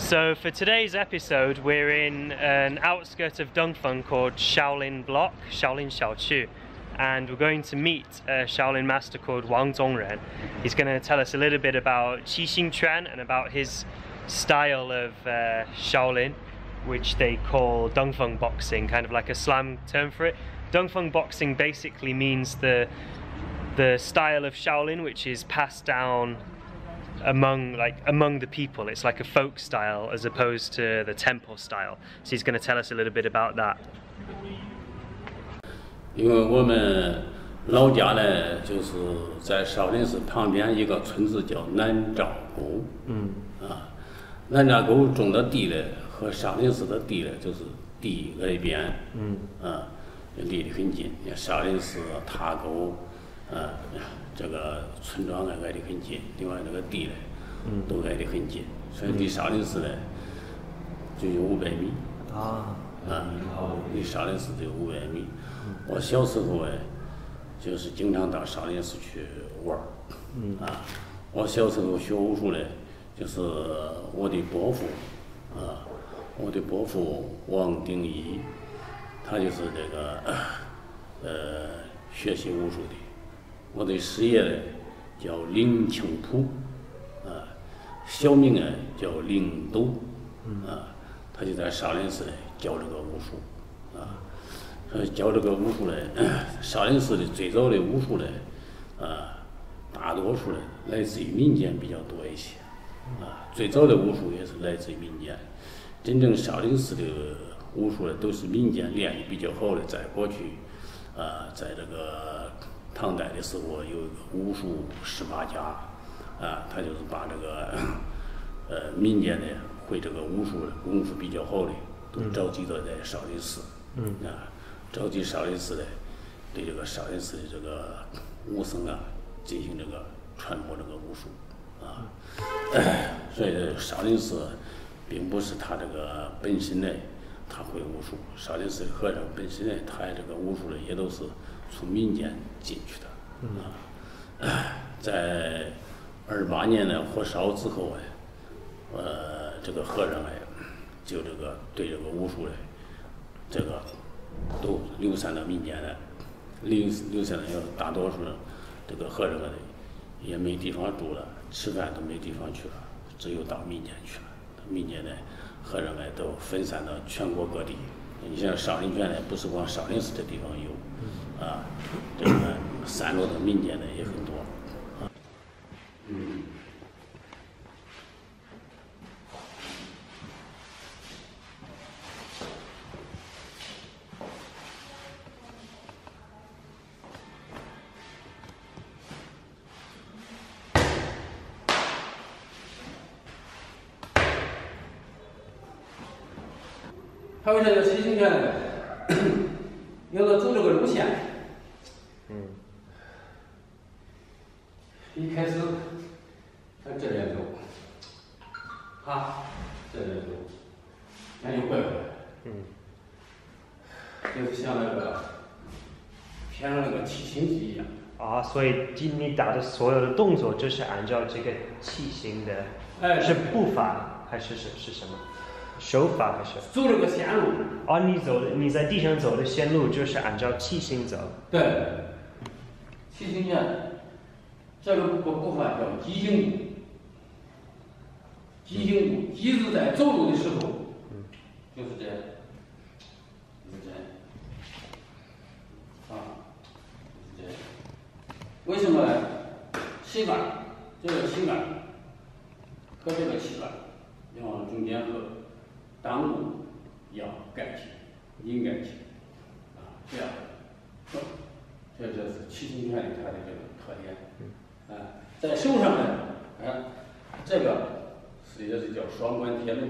So for today's episode, we're in an outskirt of Dengfeng called Shaolin Block, Shaolin Xiaoqu, and we're going to meet a Shaolin master called Wang Zhong Ren. He's going to tell us a little bit about Qi Xing Quan and about his style of Shaolin, which they call Dengfeng boxing, kind of like a slang term for it. Dengfeng boxing basically means the style of Shaolin which is passed down among the people. It's like a folk style as opposed to the temple style. So he's going to tell us a little bit about that. 因为我们老家呢，就是在少林寺旁边一个村子叫南诏沟。南诏沟种的地呢，和少林寺的地呢，就是地挨边。离得很近。少林寺塔沟，这个村庄挨得很近。另外这个地呢，都挨得很近。所以离少林寺呢，就有500米。离少林寺就有500米。我小时候就是经常到少林寺去玩儿。我小时候学武术呢，就是我的伯父，王定一，他就是这个学习武术的。我的师爷呢叫林清普，小名叫林斗，他就在少林寺教这个武术，教这个武术呢，少林寺的最早的武术呢，大多数呢来自于民间比较多一些，最早的武术也是来自于民间。真正少林寺的武术呢，都是民间练的比较好的。在过去，在这个唐代的时候，有一个武术18家，他就是把这个民间的会这个武术的功夫比较好的，都召集到在少林寺，召集少林寺的，对这个少林寺的这个武僧进行这个传播这个武术，所以少林寺并不是他这个本身呢，他会武术。少林寺的和尚本身呢，他这个武术呢，也都是从民间进去的。在28年呢火烧之后这个和尚就这个对这个武术这个都流散到民间来，流散了，大多数这个和尚也没地方住了，吃饭都没地方去了，只有到民间去了。民间的和尚都分散到全国各地。你像少林拳不是光少林寺的地方有，这个散落的民间的也很多。 他为啥叫七星拳呢？有的走这个路线。一开始他这边走，这边走，先有怪怪。就是像那个偏上那个七星技一样。 所以你打的所有的动作就是按照这个气形的，是步伐还是什么？手法还是走这个线路？ 你在地上走的线路就是按照气形走。 对，七星拳，这个步伐叫急行步。急行步，急是在走路的时候，就是这样，就是这样，就是这样。为什么呢？膝盖，这个膝盖和这个膝盖要往中间合。裆部要盖起，应盖起，这样，这就是七星拳它的这个特点。在手上呢，这个也是叫双关铁轮，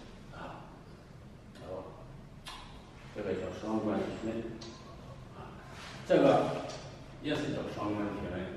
这个叫双关铁轮，这个也是叫双关铁轮。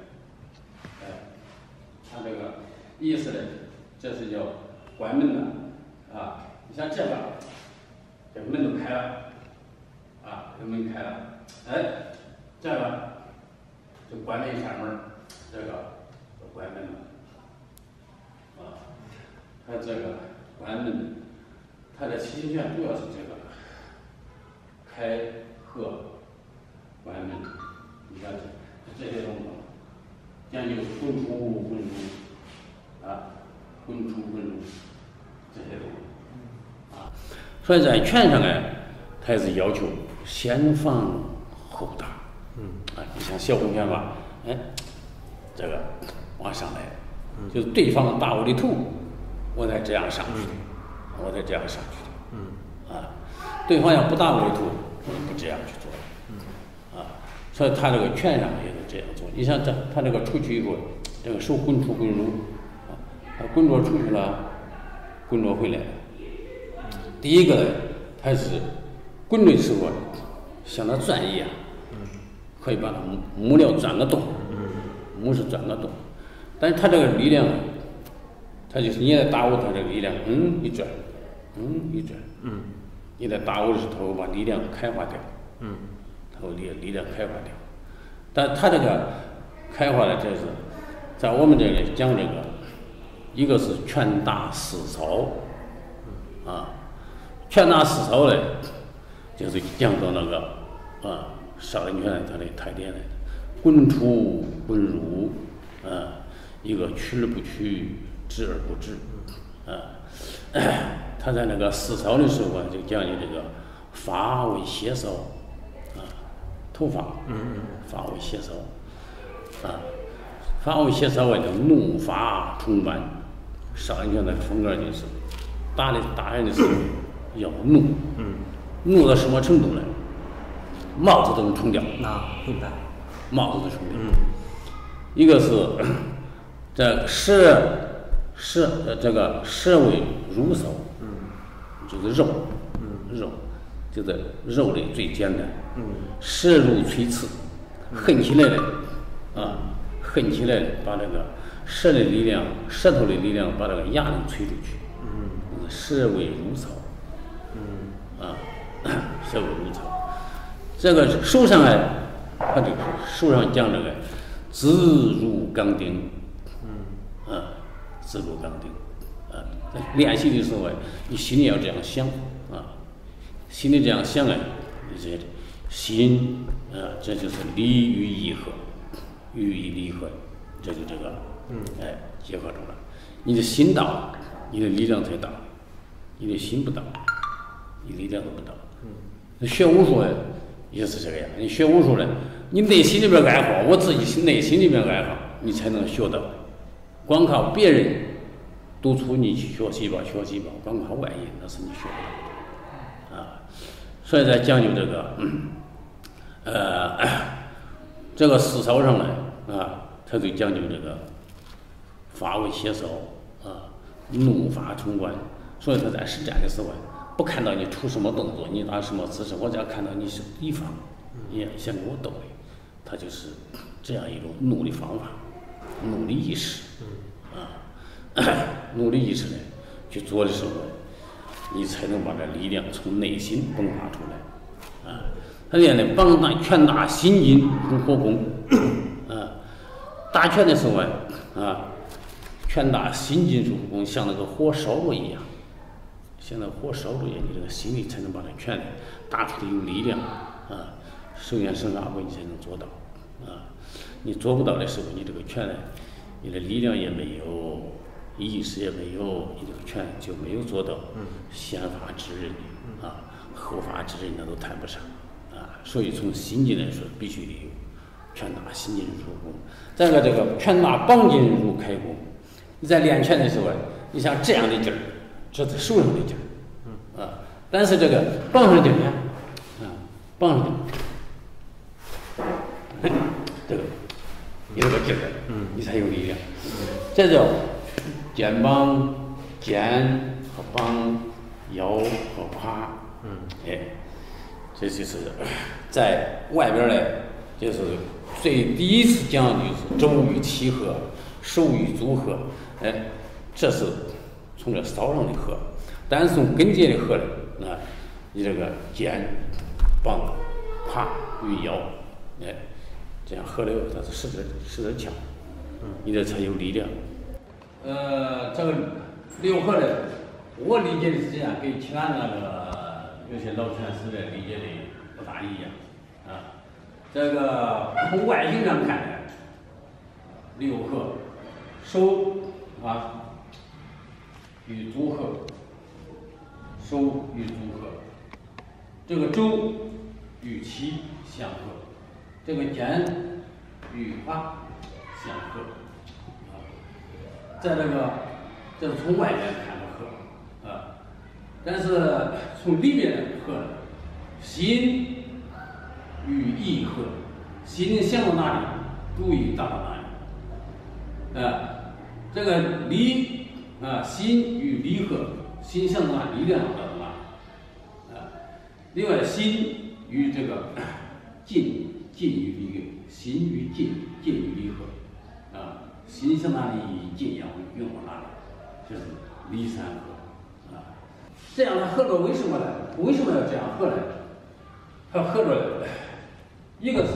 它这个意思呢，这是叫关门的，你像这个门都开了，这门开了，这个就关了一扇门，这个就关门了，还有这个关门，它的七星拳主要是这个开合关门，你看这些动作，讲究滚出滚入啊，滚出滚入这些动作啊。所以在拳上呢，它也是要求先防后打。你像小红拳吧，这个往上来，就是对方打我的头，我才这样上去的，我才这样上去的。对方要不打我的头，我不这样去做。所以他这个拳上也是这样做。你像他这个出去以后，这个手滚出滚入，他滚着出去了，滚着回来。第一个呢，他是滚的时候像他转一样，可以把它木料转个洞，木是转个洞，但是他这个力量，他就是你在打我，他这个力量，一转，一转，你在打我的时候，他会把力量开化掉，他会力量开化掉，但他这个开化的，这是在我们这里讲这个，一个是拳打四操，拳打四操呢，就是讲到那个少林拳它的特点来的，滚出滚入，一个屈而不屈，直而不直，他在那个四操的时候就讲究这个发为斜梢，头发，发为斜梢，发为斜梢叫怒发冲冠，少林拳的风格就是打人的时候要怒，怒到什么程度呢？帽子都能冲掉， 明白。 帽子都冲掉。一个是这舌为乳梢，就是肉，肉就是肉类最简单，舌如垂刺，横起来的，横起来的，把这个舌头的力量把这个牙能吹出去，舌为乳梢，舌为乳梢。这个手上呢，他这个手上讲这个字如钢钉，字如钢钉，练习的时候你心里要这样想，心里这样想你这心这就是理与义合，与义离合，这就这个结合住了。你的心到，你的力量才到；你的心不到，你力量都不到。学武术也是这个样，你学武术呢，你内心里边爱好，我自己内心里边爱好，你才能学到。光靠别人督促你去学习吧，光靠外因那是你学不到。所以在讲究这个，这个四操上来他就讲究这个发为斜梢，怒发冲冠。所以他在实战的时候不看到你出什么动作，你打什么姿势，我只要看到你是敌方，你想跟我斗的，他就是这样一种怒的方法，怒的意识，怒的意识呢，去做的时候，你才能把这力量从内心迸发出来，他练的拳打心经如火攻，打拳的时候拳打心经如火攻，像那个火烧着一样。现在火烧着你这个心里才能把它拳打出的有力量手眼生发挥你才能做到你做不到的时候，你这个拳你的力量也没有，意识也没有，你这个拳就没有做到先发制人后发制人那都谈不上所以从心经来说，必须得有拳打心经如火攻。再一个这个拳打绑筋如开弓。你在练拳的时候你像这样的劲儿。这是手上的劲儿，但是这个绑上劲儿绑上劲儿，这个有个劲儿，你才有力量。这叫肩膀、肩和膀、腰和胯，这就是在外边呢，就是第一次讲的就是肘与齐合，手与足合，这是。从这梢上的合，但是从根节的合呢，你这个肩、膀、胯与腰，这样合了以后，它是使得强，你这才有力量。这个六合呢， 我理解的是这样，跟其他那个有些老拳师的理解的不大一样啊。这个从外形上看呢，6合，手啊与足合，手与足合，这个肘与膝相合，这个肩与胯相合啊。在这是从外边看的合啊，但是从里边合，心与意合，心想到哪里，注意达到哪里啊。这个力啊，心与力合，心想到哪里，力量达到哪里啊。另外，心与这个劲与力，心与劲与力合啊。心向哪里，劲要用到哪里，就是力3合啊。这样的合作为什么呢？为什么要这样合呢？它合作一个是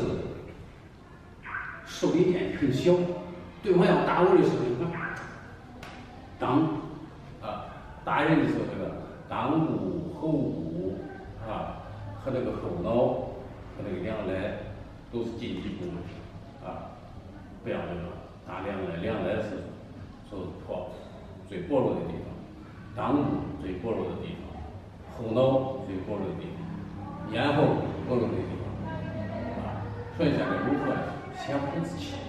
受力点很小，对方要打我的时候，当啊打人的时候，这个裆部、后部啊和这个后脑和这个两肋都是禁忌部位啊，不要这个打两肋，两肋是破最薄弱的地方，裆部最薄弱的地方，后脑最薄弱的地方，咽喉薄弱的地方。所以在这如何先呼自气，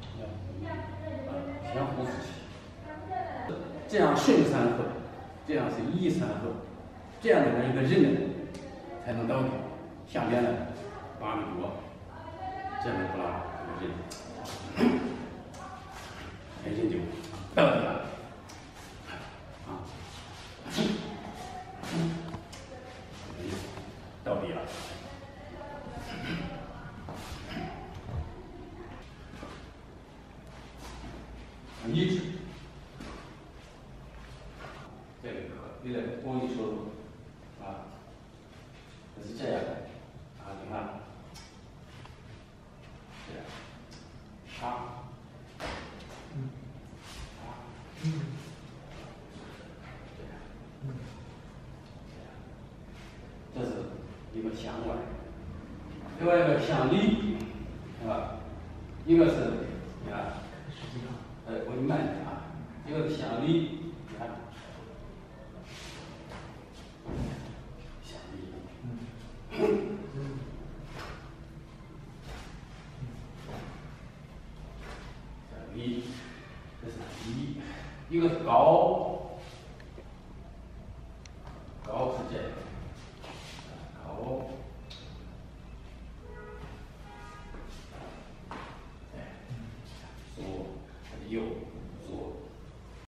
先呼自气，这样顺3合，这样是义3合，这样的一个人呢才能倒掉。下边呢8米多，这样不拉这个人，很轻就倒地了啊，倒地了。一指，这个你得往你手中啊，是这样的啊，你看，这样，这是一个向外，另外一个向里啊，一个是你看。我给你慢一点啊，一个是向里，你看，向里，向里，这是里，一个是高，